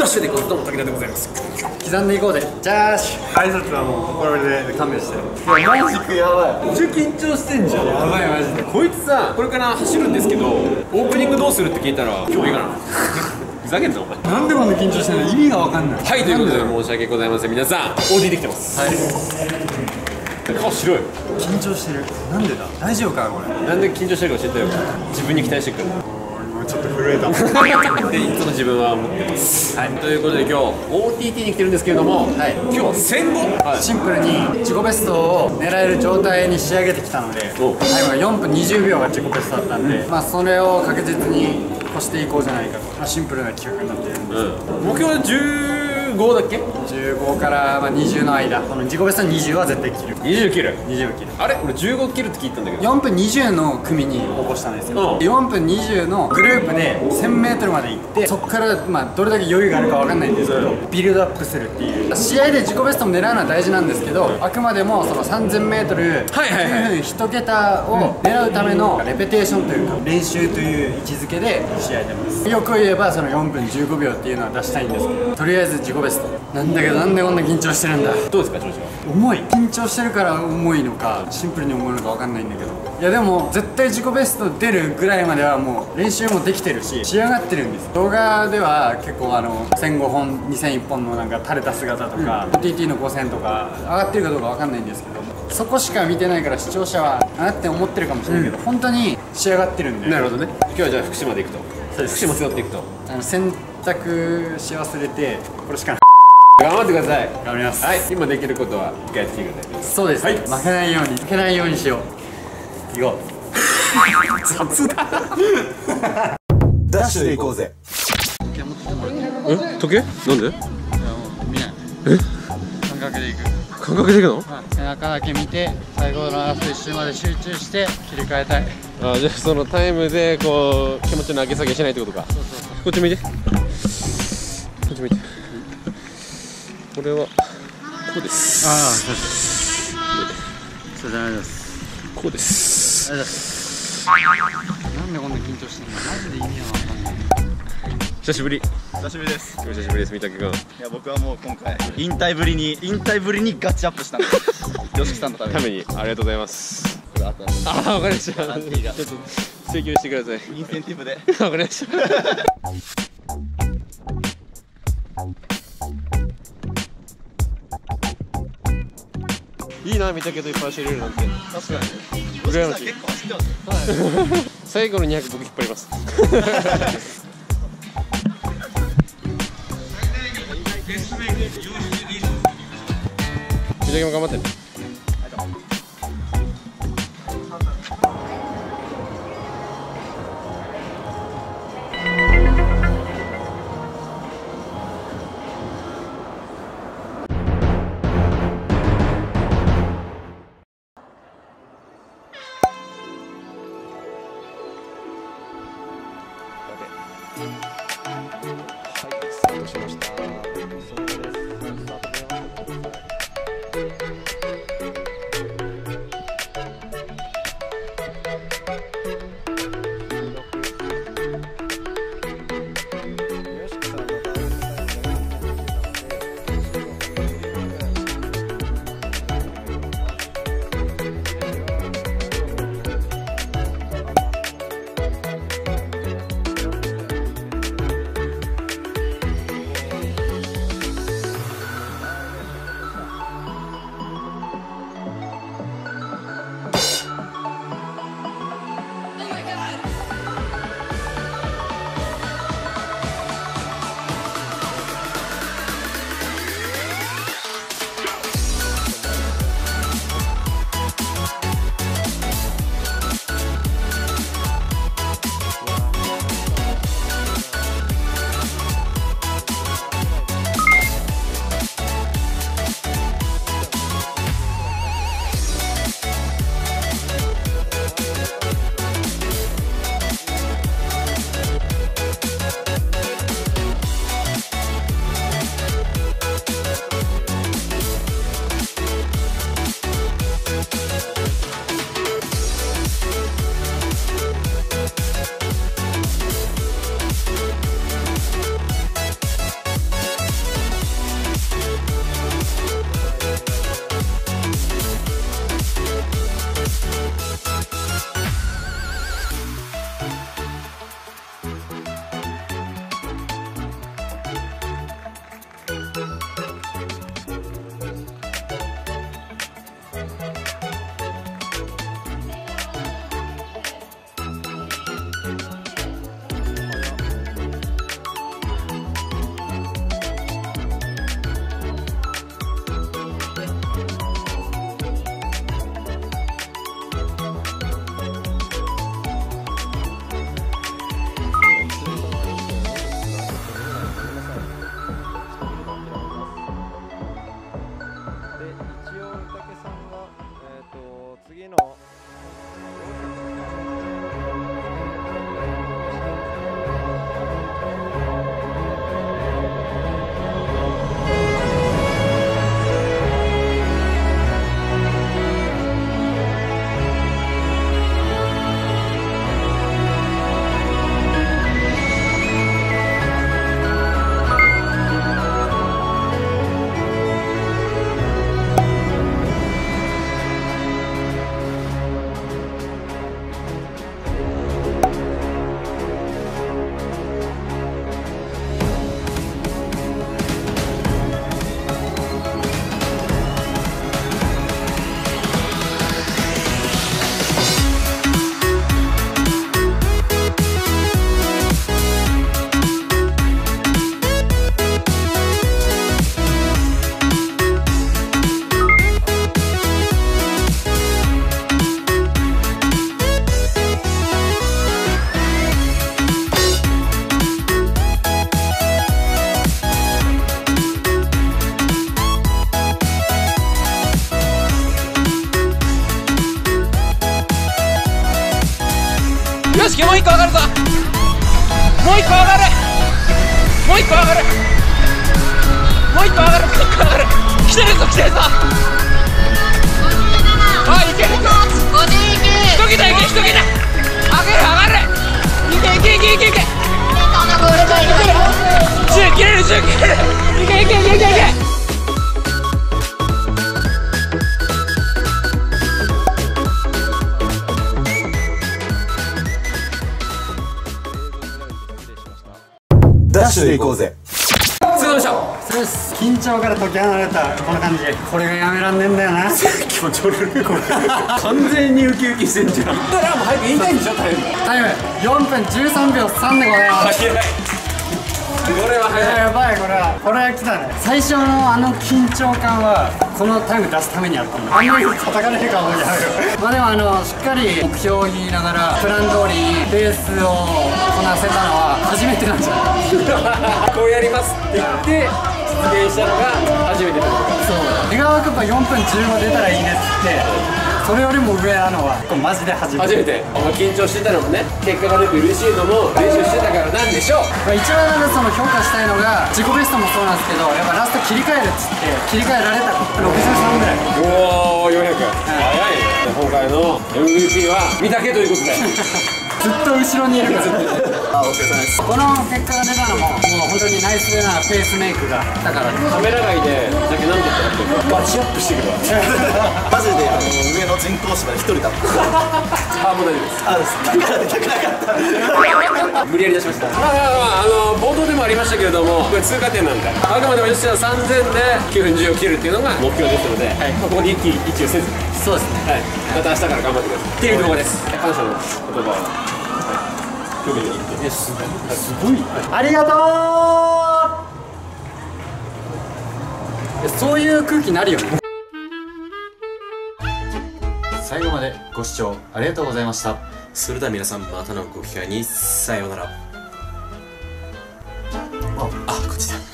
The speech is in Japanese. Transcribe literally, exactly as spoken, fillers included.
ッシュでいこうと武田でございます。 刻んでいこうで。ジャーシュ。挨拶はもう心で勘弁してる。いやマジかやばい。めっちゃ緊張してんじゃん。やばいマジで。 こいつさ、これから走るんですけど、オープニングどうするって聞いたら今日いいかな。ふざけんぞお前。 なんでこんな緊張してんの？意味がわかんない。 はい、ということで申し訳ございません。皆さん オーディー できてます。はい。顔白い。 緊張してる。なんでだ？大丈夫かなこれ。 なんで緊張してるか教えてよ。自分に期待してくる。 今ちょっと震えた。 でいつも自分は思ってます。はい。ということで今日 オーティーティー に来てるんですけれども、はい。今日は戦後、はい、 シンプルに自己ベストを狙える状態に仕上げてきたので、タイムがよんぷんにじゅうびょうが自己ベストだったんで、うん、まあそれを確実に越していこうじゃないかと、まあ、シンプルな企画になっているんです、うん、目標はじゅうごだっけ？じゅうごからまあにじゅうの間、この自己ベストにじゅうは絶対切る。 にじゅう切る。 にじゅう切る。 あれ俺じゅうご切るって聞いたんだけど、 よんぷんにじゅうの組に応募したんですよ、うん、よんぷんにじゅうのグループで せんメートル まで行って、そこからまあどれだけ余裕があるかわかんないんですけど、ビルドアップするっていう、試合で自己ベストを狙うのは大事なんですけど、うん、あくまでもその さんぜんメートルきゅうふんいち桁を狙うためのレペテーションというか練習という位置づけで試合出ます。よく言えばそのよんぷんじゅうごびょうっていうのは出したいんですけど、とりあえず自己ベストなんだけど、なんでこんな緊張してるんだ。 どうですか調子は？ 重い。緊張してるから重いのかシンプルに重いのかわかんないんだけど、いやでも絶対自己ベスト出るぐらいまではもう練習もできてるし仕上がってるんです。動画では結構あのせんごほんにせんいっぽんのなんか垂れた姿とか、うん、オーティーティー のごせんとか上がってるかどうかわかんないんですけど、そこしか見てないから視聴者はあって思ってるかもしれないけど、うん、本当に仕上がってるんで。 なるほどね。今日はじゃあ福島で行くと。そうです。福島背負っていくと、 あの洗濯し忘れてこれしかない。 頑張ってください。 頑張ります。 はい、今できることは一回やってきてください。 そうです、はい、負けないように負けないようにしよう。行こう。雑だ。 ダッシュで行こうぜ。 え、時計？なんで？いやもう見ない。 え？ 感覚で行く。 感覚で行くの？ はい、背中だけ見て最後のラスト一周まで集中して切り替えたい。 あ、じゃあそのタイムでこう気持ちの上げ下げしないってことか。そうそうそう。こっち見て。こっち見て。これはこうです。 ああ、そうです。そうじゃないです。 こうです。 ありがとうございます。なんでこんな緊張してんの？マジで意味がわかんない。 久しぶり。 久しぶりです。 久しぶりです、三宅君。いや、僕はもう今回引退ぶりに引退ぶりにガチアップしたんです。吉木さんのために。 ためにありがとうございます。 これあった。 ああ、わかりました。ちょっと請求してください。 インセンティブで。 わかりました。いいな、見たけどいっぱい走れるなんて。 確かに。 羨ましい。 結構走ってますよ。 はい。最後のにひゃく僕引っ張ります。見たけも頑張ってね。しました。 個上がるぞ。もう一個上がる。もう一個上がる。もう一個上がる。もう一個上がる。来てるぞ来てるぞ。あ、いけるいける。一桁いけ一桁。上げる上がる。いけいけいけいけいけ。じゅう切れるじゅう切れる。いけいけいけいけいけ。 ダッシュで行こうぜ。 お疲れ様でした。 そうです。緊張から解き放れたこの感じ。これがやめらんねえんだよな。 気持ち悪いこれ。完全にウキウキしてんじゃん。行ったらもう早く言いたいんでしょタイム。 タイムよんぷんじゅうさんびょうさんでございます。 早い。これは早い。 やばいこれは。これは来たね。最初のあの緊張感はこのタイム出すためにやったんだ。あんなに叩かれるかもやるよ。まあでもあのしっかり目標を言いながらプラン通りにレースをこなせたのは初めてなんじゃない。 こうやりますって言って実現したのが初めてってことか。 そう。願わくばよんぷんじゅうご出たらいいですってそれよりも上なのはこれマジで初めて。 初めて。お前緊張してたのもね、結果が出て嬉しいのも練習してたからなんでしょう。 まあ一番その評価したいのが自己ベストもそうなんですけどやっぱラスト切り替えるっつって切り替えられたろくじゅうさんぐらい。 おおよんひゃく、早い。今回の エムブイピー は見たけということでずっと後ろにいるからあ、お疲れ様です。 この結果が出たのももう本当にナイスなペースメイクがだからね。 カメラ外でだけなんて言ったらバチアップしてくるわ。 マジであの上の人工芝で一人だった。 あ、もう大丈夫です。 あ、です。だから出たくなかった。 無理やり出しました。まあまあまあ、あの冒頭でもありましたけれども、これ通過点なんで、あくまでも吉田さんぜんできゅうふんじゅうを切るっていうのが目標ですので、はい、まあここで一喜一憂せず、 そうですね。 はい、また明日から頑張ってくださいっていう動画です。感謝の言葉を、はい、今日見ていって、すごい、すごい、 ありがとう。いやそういう空気になるよね。最後までご視聴ありがとうございました。 それでは皆さんまたのご機会にさようなら。あ、あ、こっちだ。